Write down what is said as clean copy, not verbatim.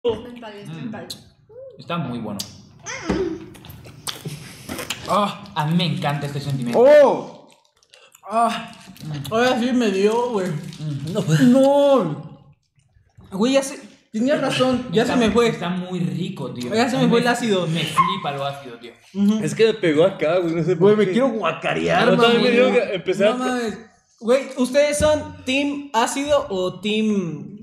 Está muy bueno. A mí me encanta este sentimiento. ¡Oh! Ahora sí me dio, güey. No. Güey, ya se... Tenías razón, ya se me fue. Está muy rico, tío. Ya se me fue el ácido. Me flipa lo ácido, tío. Es que me pegó acá, güey. No sé Güey, por me qué. quiero guacarear, Yo también mamá. me dio que empezar. No mames. Güey, ¿ustedes son team ácido o team